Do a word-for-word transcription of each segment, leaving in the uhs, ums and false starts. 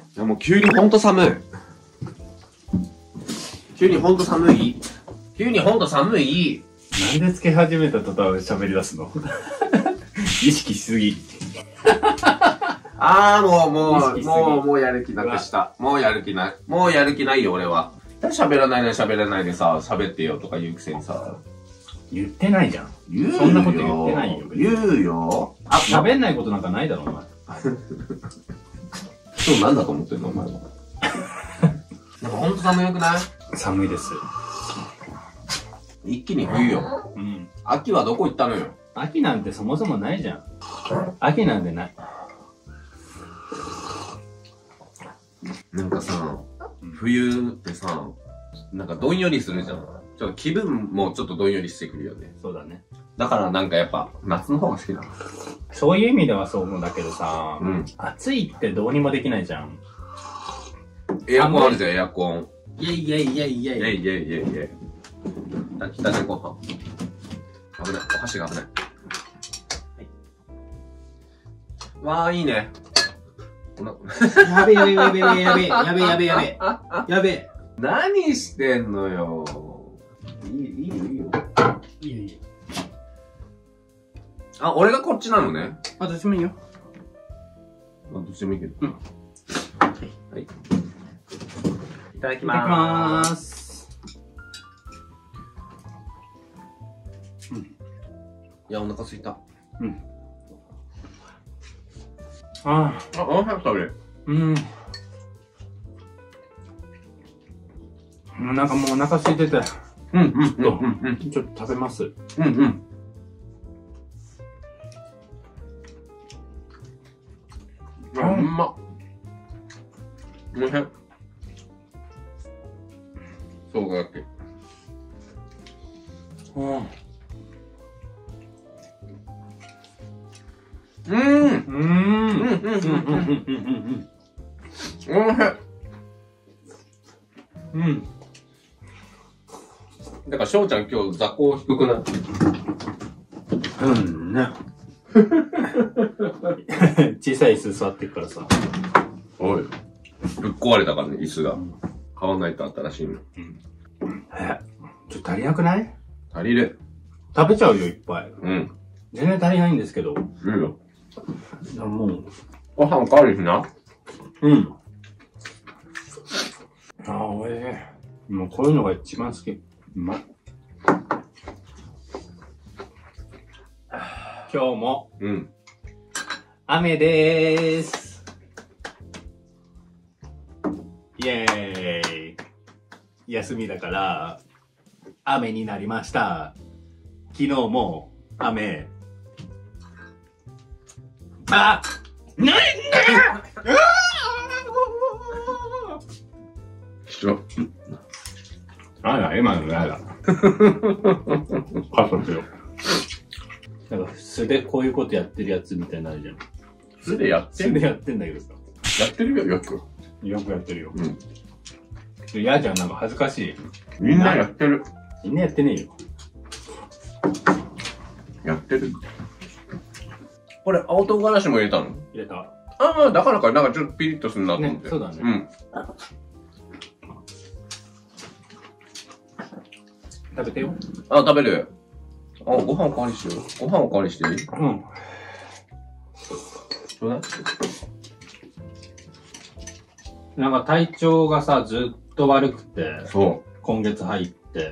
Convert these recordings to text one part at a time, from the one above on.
やもう急にほんと寒い。急にほんと寒い。急にほんと寒い。 なんでつけ始めた途端喋り出すの意識しすぎ。 あーもうもう、 意識しすぎもう、もうやる気なくした。もうやる気ない。もうやる気ないよ俺は。喋らないで喋らないでさ、喋ってよとか言うくせにさ。 言ってないじゃん。 言うよ。 そんなこと言ってないよ。 言うよ。 あ、喋んないことなんかないだろ、お前。 今日なんだと思ってんのお前は。なんかほんと寒くない？ 寒いです。 一気に冬よ。 うん。 秋はどこ行ったのよ。 秋なんてそもそもないじゃん。秋なんてない。 なんかさ、冬ってさ、なんかどんよりするじゃん。ちょっと気分もちょっとどんよりしてくるよね。 そうだね。 だからなんかやっぱ夏の方が好きだな。 そういう意味ではそう思うんだけどさ、 うん。 暑いってどうにもできないじゃん。 エアコンあるじゃん、エアコン。 イェイイェイイェイイェイ。 イェイイェイイェイイェイイェイ。来たね、ご飯。危ない。お箸が危ない。はい、わー、いいね。 やべえやべえやべえやべえやべえやべえやべえやべえ。やべえ。 何してんのよ。いい、いいよ、いいよ。 いいよいいよ。 あ、俺がこっちなのね。 あ、どっちもいいよ。 あ、どっちもいいけど。 うん。 はい。いただきいただきまーす。 うん。いや、お腹すいた。 うん。ああ、お腹食べる。 うん。なんかもうお腹空いてて。 うん、うん、うん、うん。 ちょっと食べます。 うん、うん。あ、うまっ。おいしい。そうだっけ。 うん。 うーん。 うん。 うん、うん、うん、うん。 うん。 おいしい。 うん。 だから、翔ちゃん今日座高低くない？ うんね。小さい椅子座ってるからさ。 おい。ぶっ壊れたからね、椅子が。買わないと新しいの。 うん。え、ちょっと足りなくない？ 足りる。 食べちゃうよ、いっぱい。 うん。 全然足りないんですけど。 いいよ。 もう。 ご飯おかわりしな。 うん。ああ、おいしい。もうこういうのが一番好き。うまい。今日も、 うん。 雨でーす。イェーイ。休みだから、雨になりました。昨日も、雨。あっなにしろ。 あら、今のやだ。カットしよう。なんか、素でこういうことやってるやつみたいになるじゃん。 素でやってんの？ 素でやってんだけどさ。 やってるよ、よく。 よくやってるよ。 うん。 嫌じゃん、なんか恥ずかしい。 みんなやってる。 みんなやってねえよ。 やってる。これ、青唐辛子も入れたの？ 入れた。 ああ、だからか、なんかちょっとピリッとするなと思って。 ね、そうだね。 うん。 食べてよ。 あ、食べる。あ、ご飯おかわりしよう。ご飯おかわりしていい？ うん。 どうだ？ なんか体調がさ、ずっと悪くて。 そう。今月入って。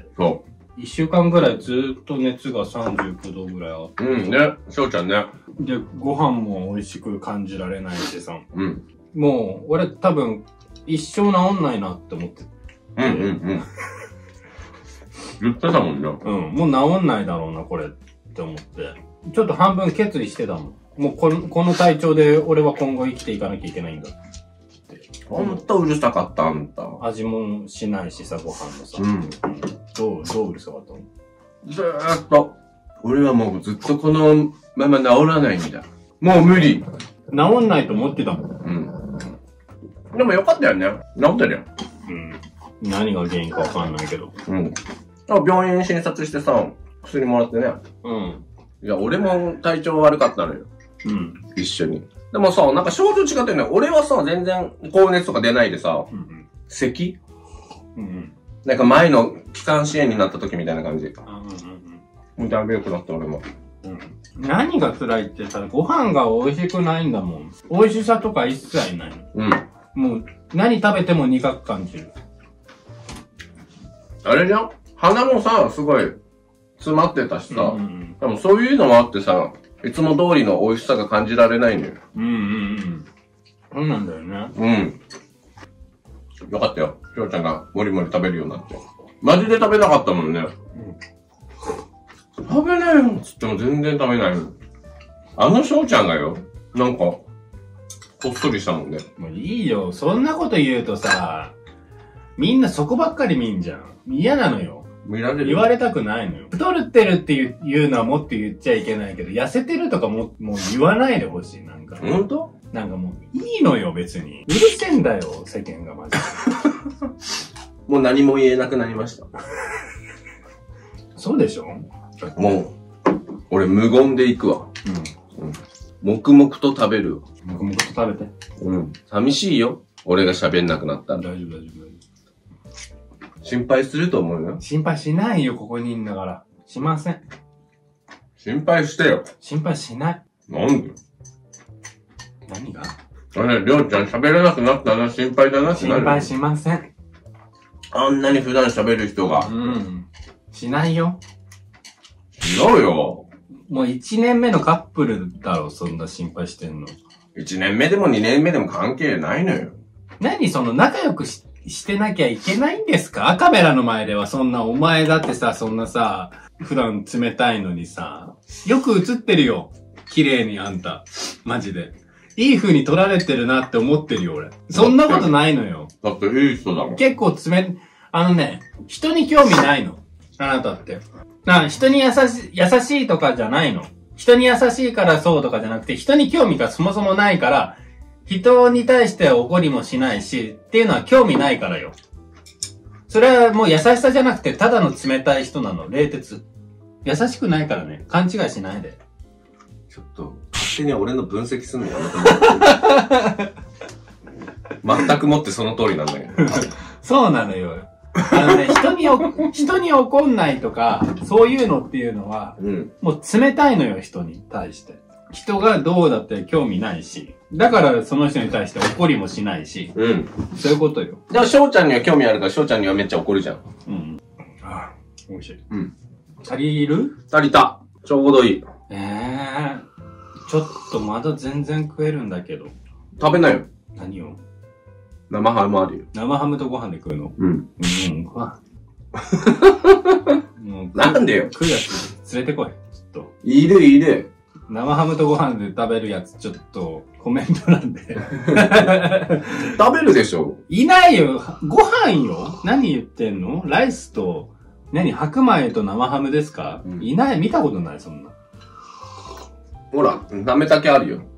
そ一週間ぐらいずっと熱がさんじゅうきゅうどぐらいあって。 う。うんね。翔ちゃんね。 で、ご飯も美味しく感じられないしさ。 うん。 もう、俺多分、一生治んないなって思って。 うんうんうん。言ってたもんね。 うん。もう治んないだろうな、これって思って。ちょっと半分決意してたもん。もうこの、この体調で俺は今後生きていかなきゃいけないんだって。 ほんとうるさかった、あんた。 味もしないしさ、ご飯のさ。 うん。 うん。どう、どううるさかったの？ ずーっと。俺はもうずっとこのまま治らないんだ。もう無理。 治んないと思ってたもん。 うん。でもよかったよね。治ったよ。 うん。何が原因かわかんないけど。 うん。あ、病院診察してさ、薬もらってね。 うん。 いや、俺も体調悪かったのよ。 うん。 一緒に。 でもさ、なんか症状違ったよね。俺はさ、全然高熱とか出ないでさ、うんうん、咳うんうん。なんか前の気管支炎になった時みたいな感じ。うんうんうん。だいぶ良くなった俺も。 うん。何が辛いってさ、ご飯が美味しくないんだもん。美味しさとか一切ない。うん。もう、何食べても苦く感じる。 あれじゃん鼻もさ、すごい詰まってたしさ、うんうんうん、でもそういうのもあってさ、いつも通りの美味しさが感じられないのよ。うんうんうん。 そうなんだよね。 うん。よかったよ。しょうちゃんがもりもり食べるようになって。マジで食べなかったもんね。うん、食べないよっつっても全然食べないの。あのしょうちゃんがよ、なんか、こっそりしたもんね。 もういいよ。そんなこと言うとさ、みんなそこばっかり見んじゃん。嫌なのよ。 見られる言われたくないのよ。太ってるっていういうのはもっと言っちゃいけないけど、痩せてるとかも、もう言わないでほしい。なんか。 ほんと？ なんかもう、いいのよ、別に。うるせえんだよ、世間がマジで。 もう何も言えなくなりました。 そうでしょ？ もう、俺無言で行くわ。うん。うん。黙々と食べるわ。 黙々と食べて。 うん。寂しいよ。俺が喋んなくなったら。 大丈夫、大丈夫、大丈夫。 心配すると思うよ。 心配しないよ、ここにいんだから。しません。 心配してよ。 心配しない。 なんで？ 何が？ あれ、りょうちゃん喋れなくなったら心配だなってなる。 心配しません。 あんなに普段喋る人が。 うん。しないよ。 しようよ。 もう一年目のカップルだろ、そんな心配してんの。 一年目でも二年目でも関係ないのよ。 何その仲良くし、してなきゃいけないんですか？カメラの前ではそんな、お前だってさ、そんなさ、普段冷たいのにさ、よく映ってるよ。綺麗にあんた。マジで。いい風に撮られてるなって思ってるよ、俺。そんなことないのよ。 だっていい人だもん。 結構冷、あのね、人に興味ないの。あなたって。な、人に優しい、優しいとかじゃないの。人に優しいからそうとかじゃなくて、人に興味がそもそもないから、人に対して怒りもしないし、っていうのは興味ないからよ。それはもう優しさじゃなくて、ただの冷たい人なの、冷徹。優しくないからね、勘違いしないで。 ちょっと、勝手に俺の分析すんのやめてもらって。全くもってその通りなんだけど。 そうなのよ。あのね、人にお、人に怒んないとか、そういうのっていうのは、うん、もう冷たいのよ、人に対して。人がどうだって興味ないし。だからその人に対して怒りもしないし。うん。そういうことよ。 でも翔ちゃんには興味あるから翔ちゃんにはめっちゃ怒るじゃん。うん。 ああ、美味しい。うん。足りる？ 足りた。ちょうどいい。 ええー。ちょっとまだ全然食えるんだけど。 食べなよ。 何を？ 生ハムあるよ。 生ハムとご飯で食うの？うん。うん、ご飯。 もうなんでよ。 食うやつ連れてこい。ちょっと。 いるいる。 生ハムとご飯で食べるやつ、ちょっと、コメントなんで。 食べるでしょ？ いないよ。ご飯よ。何言ってんの？ライスと、何白米と生ハムですか？うん、いない。見たことない、そんな。 ほら、なめたけあるよ。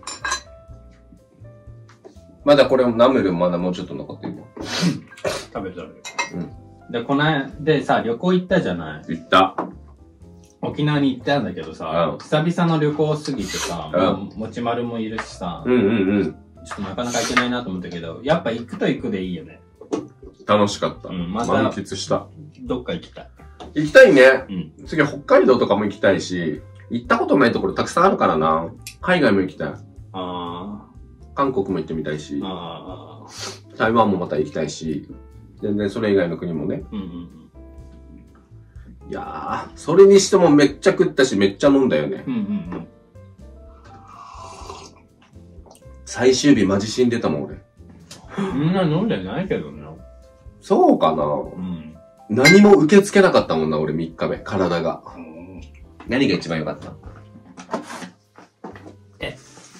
まだこれ、ナムルまだもうちょっと残ってるよ。 食べる食べる。うん。で、この間、でさ、旅行行ったじゃない？ 行った。 沖縄に行ったんだけどさ、うん、久々の旅行すぎてさ、うん、もちまるもいるしさ、うんうんうん、ちょっとなかなか行けないなと思ったけど、やっぱ行くと行くでいいよね。 楽しかった。うん、また満喫した。 どっか行きたい。 行きたいね。うん、次は北海道とかも行きたいし、行ったことないところたくさんあるからな。海外も行きたい。あ韓国も行ってみたいし、あ台湾もまた行きたいし、全然それ以外の国もね。うんうんいやー、それにしてもめっちゃ食ったし、めっちゃ飲んだよね。うんうんうん。最終日マジ死んでたもん、俺。 みんな飲んでないけどな。 そうかな、うん、何も受け付けなかったもんな、俺みっかめ、体が。うん、何が一番良かった？え、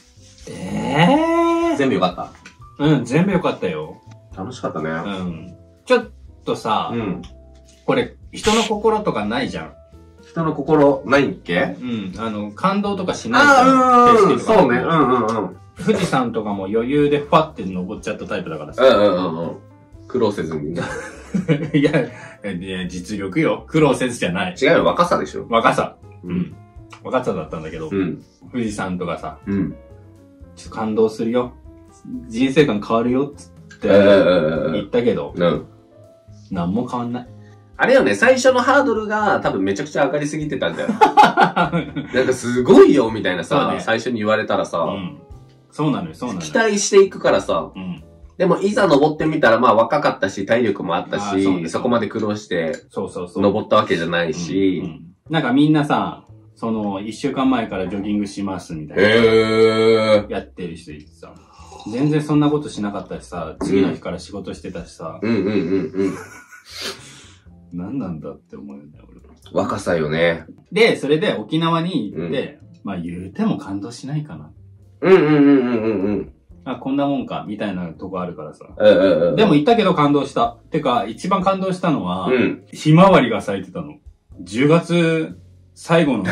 えー、全部良かった？ うん、全部良かったよ。 楽しかったね。うん。ちょっとさ、うん、これ、人の心とかないじゃん。 人の心ないっけ？ うん。あの、感動とかしないじゃん。 あー、うん、そうね。うんうんうん。 富士山とかも余裕でファって登っちゃったタイプだからさ。 うんうんうん。苦労せずにね。 いや、いや、実力よ。苦労せずじゃない。 違うよ、若さでしょ。 若さ。うん。若さだったんだけど。うん。富士山とかさ。うん。 ちょっと感動するよ。人生観変わるよ、つって言ったけど、うん。なんも変わんない。 あれよね、最初のハードルが多分めちゃくちゃ上がりすぎてたんだよ。なんかすごいよみたいなさ、ね、最初に言われたらさ、うん、 そうなのよ、そうなのよ。 期待していくからさ、うん、でもいざ登ってみたらまあ若かったし、体力もあったし、そ, そこまで苦労して、そうそうそう。登ったわけじゃないし、うんうん、 なんかみんなさ、その、一週間前からジョギングしますみたいな。 へやってる人いてさ。全然そんなことしなかったしさ、次の日から仕事してたしさ。 うんうんうんうん。 何なんだって思うよね、俺。 若さよね。 で、それで沖縄に行って、うん、まあ言うても感動しないかな。 うんうんうんうんうんうん。 あ、こんなもんか、みたいなとこあるからさ。うんうん、でも行ったけど感動した。てか、一番感動したのは、うん、ひまわりが咲いてたの。じゅうがつ最後の日。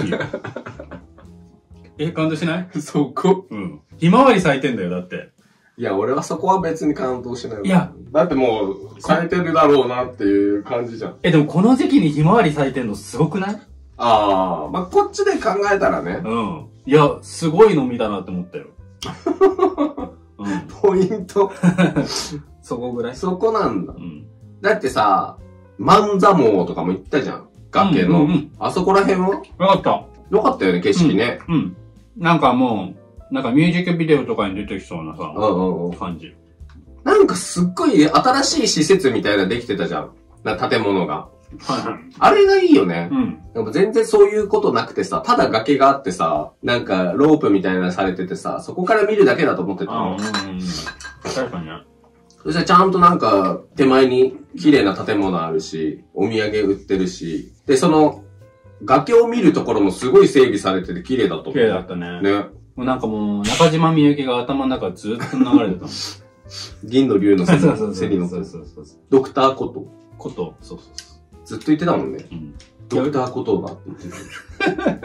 え、感動しない？ そこ？ うん。ひまわり咲いてんだよ、だって。 いや、俺はそこは別に感動しない。いや。だってもう、咲いてるだろうなっていう感じじゃん。 え、でもこの時期にひまわり咲いてんのすごくない？ ああ、まあ、こっちで考えたらね。 うん。いや、すごいの見たなって思ったよ。 うん、ポイント。 そこぐらい？ そこなんだ。うん。だってさ、万座網とかも行ったじゃん。崖の。うんうんうん、あそこら辺は？ よかった。 よかったよね、景色ね。 うん。うん、なんかもう、なんかミュージックビデオとかに出てきそうなさ、うんうんうん、感じ。 なんかすっごい新しい施設みたいなできてたじゃん。な建物が。はいはい。あれがいいよね。うん。なんか全然そういうことなくてさ、ただ崖があってさ、なんかロープみたいなのされててさ、そこから見るだけだと思ってたの。うんうんうん。 確かにね。 そしたらちゃんとなんか手前に綺麗な建物あるし、お土産売ってるし、で、その崖を見るところもすごい整備されてて綺麗だと思う。 綺麗だったね。 ね。 もうなんかもう中島みゆきが頭の中ずっと流れてたの。 銀の竜の背に乗って。 そうそうそう。 ドクターコト。 コト、そうそうそう。 ずっと言ってたもんね。うん、ドクターコトーバって言って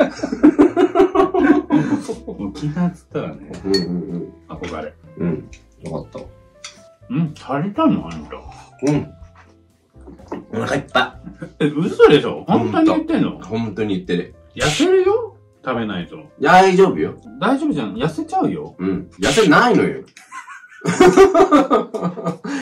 た。もう気がつったらね。うんうんうん。憧れ。 うん。よかった。 うん、足りたのあんた。 うん。お腹いっぱい。え、嘘でしょ？本当に言ってんの？ 本当に言ってる。 痩せるよ？食べないと。 大丈夫よ。 大丈夫じゃん。痩せちゃうよ。 うん。痩せないのよ。